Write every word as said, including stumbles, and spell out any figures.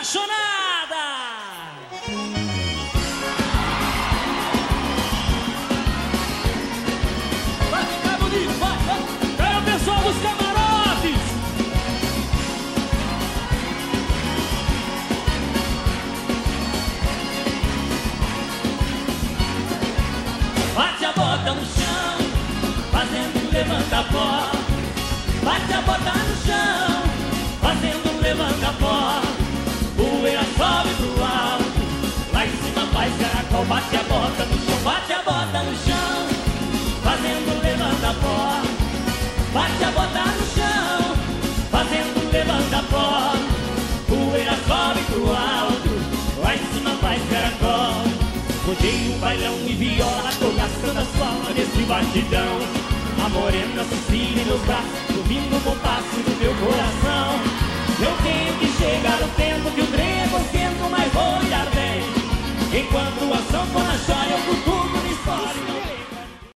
apaixonada. Vai ficar bonito, vai, vai. É o pessoal dos camarotes. Bate a bota no chão, fazendo um levanta-pó. Bate a bota no chão, fazendo um levanta-pó. Poeira sobe pro alto, lá em cima faz caracol. Bate a bota no chão, bate a bota no chão, fazendo um levanta-pó. Bate a bota no chão, fazendo um levanta-pó. Poeira sobe pro alto, lá em cima faz caracol. Rodeio, bailão e viola, tô gastando as palmas desse batidão. A morena Cecília em meus braços, ouvindo o compasso do meu coração. Eu tenho que chegar no tempo que o trem é concentra, mas vou olhar bem. Enquanto a sanfona chora,